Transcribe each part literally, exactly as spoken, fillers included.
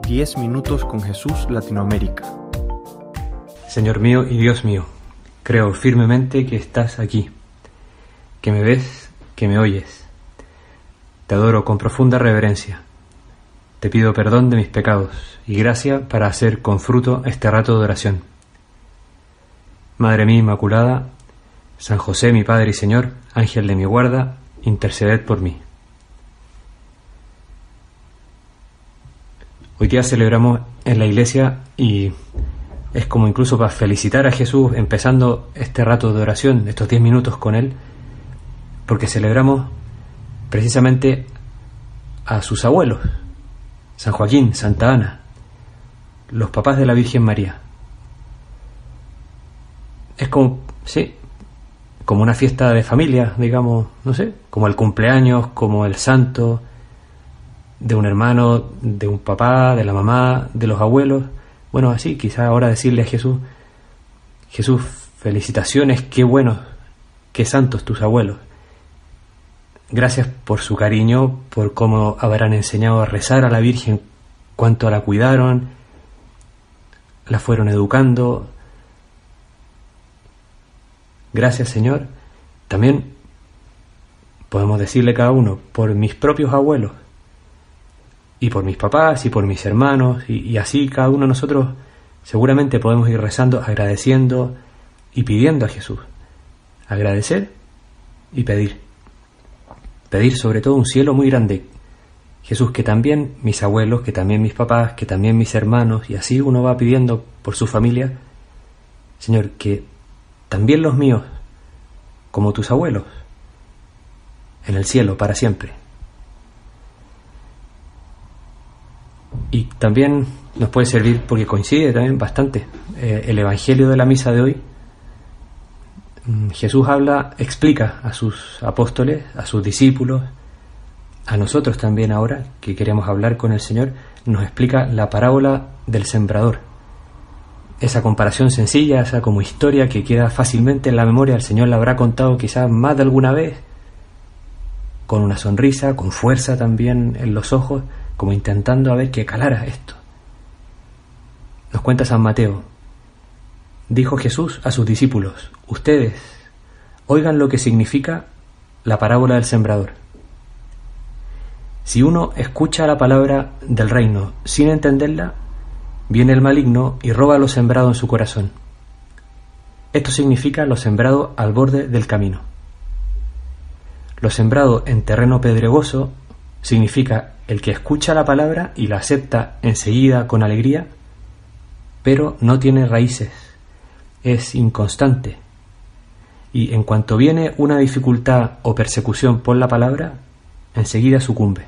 diez minutos con Jesús Latinoamérica. Señor mío y Dios mío, creo firmemente que estás aquí, que me ves, que me oyes. Te adoro con profunda reverencia. Te pido perdón de mis pecados y gracia para hacer con fruto este rato de oración. Madre mía Inmaculada, San José mi Padre y Señor, Ángel de mi guarda, interceded por mí. Hoy día celebramos en la iglesia y es como incluso para felicitar a Jesús empezando este rato de oración, estos diez minutos con Él, porque celebramos precisamente a sus abuelos, San Joaquín, Santa Ana, los papás de la Virgen María. Es como, sí, como una fiesta de familia, digamos, no sé, como el cumpleaños, como el santo de un hermano, de un papá, de la mamá, de los abuelos. Bueno, así, quizá ahora decirle a Jesús, Jesús, felicitaciones, qué buenos, qué santos tus abuelos. Gracias por su cariño, por cómo habrán enseñado a rezar a la Virgen, cuánto la cuidaron, la fueron educando. Gracias, Señor. También podemos decirle cada uno, por mis propios abuelos, y por mis papás, y por mis hermanos, y, y así cada uno de nosotros seguramente podemos ir rezando, agradeciendo y pidiendo a Jesús. Agradecer y pedir. Pedir sobre todo un cielo muy grande. Jesús, que también mis abuelos, que también mis papás, que también mis hermanos, y así uno va pidiendo por su familia. Señor, que también los míos, como tus abuelos, en el cielo para siempre. Y también nos puede servir, porque coincide también bastante, eh, el Evangelio de la misa de hoy. Jesús habla, explica a sus apóstoles, a sus discípulos, a nosotros también ahora, que queremos hablar con el Señor, nos explica la parábola del sembrador. Esa comparación sencilla, esa como historia que queda fácilmente en la memoria, el Señor la habrá contado quizás más de alguna vez, con una sonrisa, con fuerza también en los ojos, como intentando a ver que calara esto. Nos cuenta San Mateo. Dijo Jesús a sus discípulos, ustedes oigan lo que significa la parábola del sembrador. Si uno escucha la palabra del reino sin entenderla, viene el maligno y roba lo sembrado en su corazón. Esto significa lo sembrado al borde del camino. Lo sembrado en terreno pedregoso significa el que escucha la palabra y la acepta enseguida con alegría, pero no tiene raíces, es inconstante, y en cuanto viene una dificultad o persecución por la palabra, enseguida sucumbe.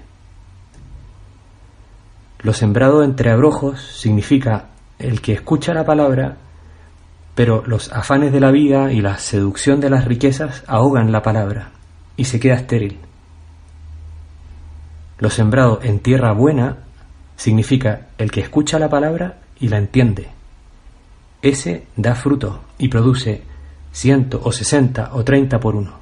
Lo sembrado entre abrojos significa el que escucha la palabra, pero los afanes de la vida y la seducción de las riquezas ahogan la palabra y se queda estéril. Lo sembrado en tierra buena significa el que escucha la palabra y la entiende. Ese da fruto y produce ciento o sesenta o treinta por uno.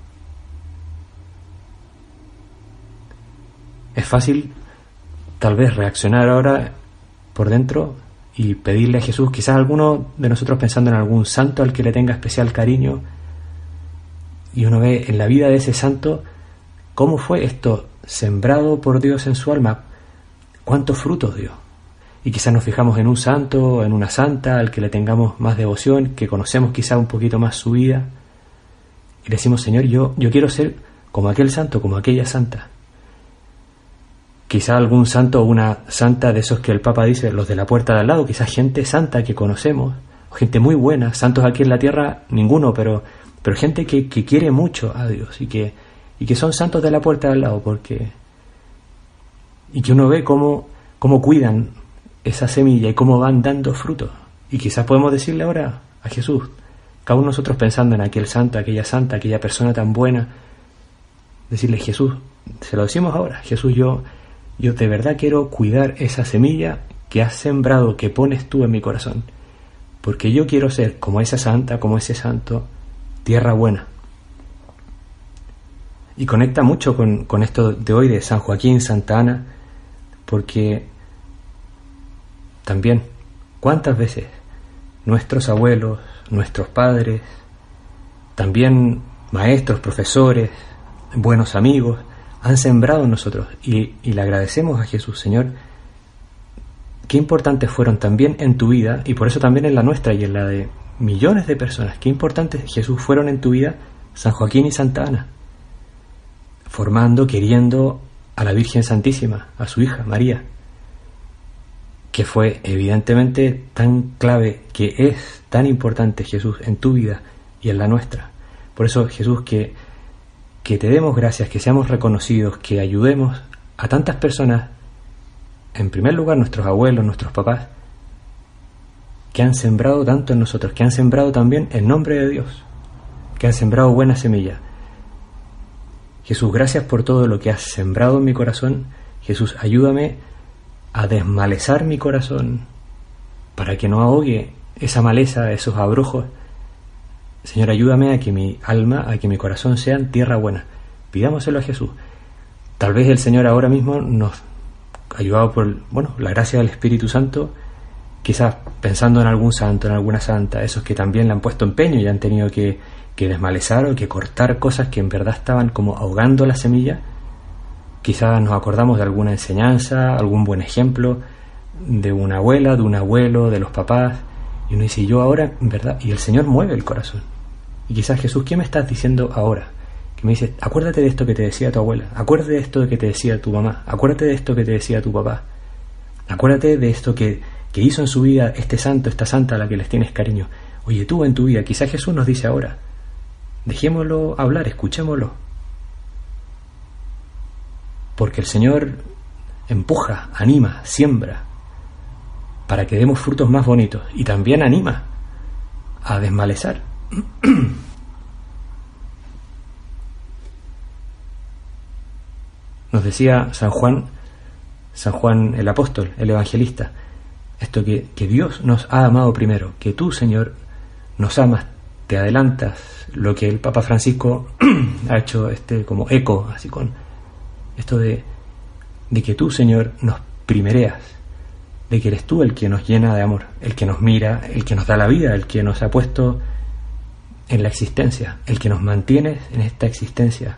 Es fácil tal vez reaccionar ahora por dentro y pedirle a Jesús, quizás alguno de nosotros pensando en algún santo al que le tenga especial cariño, y uno ve en la vida de ese santo cómo fue esto sembrado por Dios en su alma, cuántos frutos dio. Y quizás nos fijamos en un santo, en una santa, al que le tengamos más devoción, que conocemos quizás un poquito más su vida, y le decimos, Señor, yo, yo quiero ser como aquel santo, como aquella santa. Quizás algún santo o una santa de esos que el Papa dice, los de la puerta de al lado, quizás gente santa que conocemos, gente muy buena, santos aquí en la tierra ninguno, pero, pero gente que, que quiere mucho a Dios y que, y que son santos de la puerta de al lado, porque y que uno ve cómo, cómo cuidan esa semilla y cómo van dando frutos. Y quizás podemos decirle ahora a Jesús, cada uno de nosotros pensando en aquel santo, aquella santa, aquella persona tan buena, decirle, Jesús, se lo decimos ahora, Jesús, yo, yo de verdad quiero cuidar esa semilla que has sembrado, que pones tú en mi corazón, porque yo quiero ser como esa santa, como ese santo, tierra buena. Y conecta mucho con, con esto de hoy de San Joaquín, Santa Ana, porque también, ¿cuántas veces nuestros abuelos, nuestros padres, también maestros, profesores, buenos amigos, han sembrado en nosotros? Y, y le agradecemos a Jesús, Señor, qué importantes fueron también en tu vida, y por eso también en la nuestra y en la de millones de personas, qué importantes, Jesús, fueron en tu vida San Joaquín y Santa Ana, formando, queriendo a la Virgen Santísima, a su hija María, que fue evidentemente tan clave, que es tan importante, Jesús, en tu vida y en la nuestra. Por eso, Jesús, que, que te demos gracias, que seamos reconocidos, que ayudemos a tantas personas, en primer lugar nuestros abuelos, nuestros papás, que han sembrado tanto en nosotros, que han sembrado también el nombre de Dios, que han sembrado buena semilla. Jesús, gracias por todo lo que has sembrado en mi corazón. Jesús, ayúdame a desmalezar mi corazón para que no ahogue esa maleza, esos abrojos. Señor, ayúdame a que mi alma, a que mi corazón sean tierra buena. Pidámoselo a Jesús. Tal vez el Señor ahora mismo nos, ayudado por, bueno, la gracia del Espíritu Santo, quizás pensando en algún santo, en alguna santa, esos que también le han puesto empeño y han tenido que, que desmalezar o que cortar cosas que en verdad estaban como ahogando la semilla. Quizás nos acordamos de alguna enseñanza, algún buen ejemplo, de una abuela, de un abuelo, de los papás, y uno dice, yo ahora, en verdad, y el Señor mueve el corazón. Y quizás, Jesús, ¿qué me estás diciendo ahora? Que me dices, acuérdate de esto que te decía tu abuela, acuérdate de esto que te decía tu mamá, acuérdate de esto que te decía tu papá, acuérdate de esto que, que hizo en su vida este santo, esta santa a la que les tienes cariño. Oye, tú en tu vida, quizás Jesús nos dice ahora, dejémoslo hablar, escuchémoslo. Porque el Señor empuja, anima, siembra, para que demos frutos más bonitos, y también anima a desmalezar. Nos decía San Juan, San Juan el apóstol, el evangelista, esto que, que Dios nos ha amado primero, que tú, Señor, nos amas, te adelantas, lo que el Papa Francisco ha hecho este como eco, así con esto de, de que tú, Señor, nos primereas, de que eres tú el que nos llena de amor, el que nos mira, el que nos da la vida, el que nos ha puesto en la existencia, el que nos mantienes en esta existencia.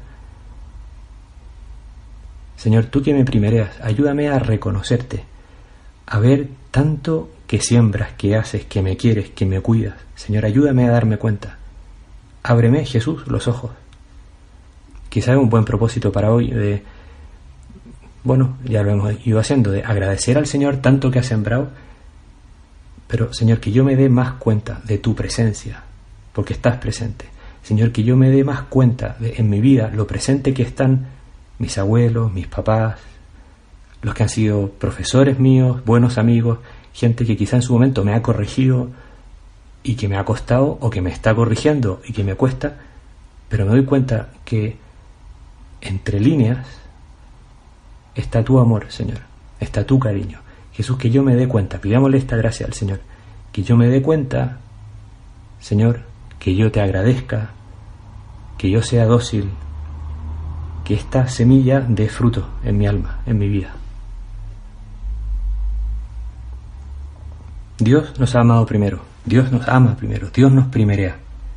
Señor, tú que me primereas, ayúdame a reconocerte, a ver tanto que siembras, que haces, que me quieres, que me cuidas. Señor, ayúdame a darme cuenta. Ábreme, Jesús, los ojos. Quizá es un buen propósito para hoy de, bueno, ya lo hemos ido haciendo, de agradecer al Señor tanto que ha sembrado, pero, Señor, que yo me dé más cuenta de tu presencia, porque estás presente. Señor, que yo me dé más cuenta de, en mi vida, lo presente que están mis abuelos, mis papás, los que han sido profesores míos, buenos amigos, gente que quizá en su momento me ha corregido y que me ha costado o que me está corrigiendo y que me cuesta, pero me doy cuenta que entre líneas está tu amor, Señor, está tu cariño. Jesús, que yo me dé cuenta, pidámosle esta gracia al Señor, que yo me dé cuenta, Señor, que yo te agradezca, que yo sea dócil, que esta semilla dé fruto en mi alma, en mi vida. Dios nos ha amado primero, Dios nos ama primero, Dios nos primerea.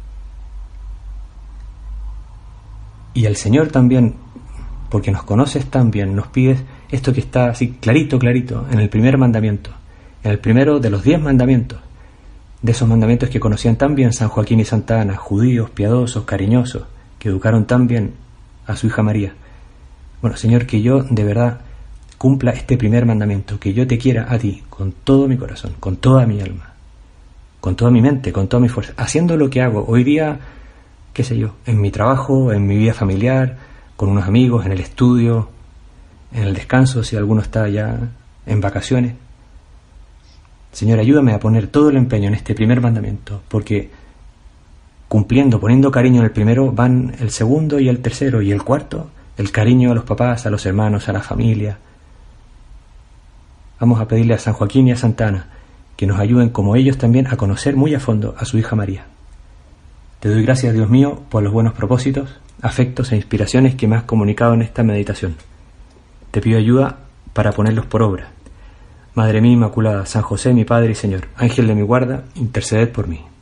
Y el Señor también, porque nos conoces tan bien, nos pides esto que está así clarito, clarito, en el primer mandamiento, en el primero de los diez mandamientos, de esos mandamientos que conocían tan bien San Joaquín y Santa Ana, judíos, piadosos, cariñosos, que educaron tan bien a su hija María. Bueno, Señor, que yo de verdad cumpla este primer mandamiento, que yo te quiera a ti con todo mi corazón, con toda mi alma, con toda mi mente, con toda mi fuerza, haciendo lo que hago hoy día, qué sé yo, en mi trabajo, en mi vida familiar, con unos amigos, en el estudio, en el descanso, si alguno está ya en vacaciones. Señor, ayúdame a poner todo el empeño en este primer mandamiento, porque cumpliendo, poniendo cariño en el primero, van el segundo y el tercero y el cuarto, el cariño a los papás, a los hermanos, a la familia. Vamos a pedirle a San Joaquín y a Santa Ana que nos ayuden como ellos también a conocer muy a fondo a su hija María. Te doy gracias, Dios mío, por los buenos propósitos, afectos e inspiraciones que me has comunicado en esta meditación. Te pido ayuda para ponerlos por obra. Madre mía Inmaculada, San José, mi Padre y Señor, Ángel de mi guarda, interceded por mí.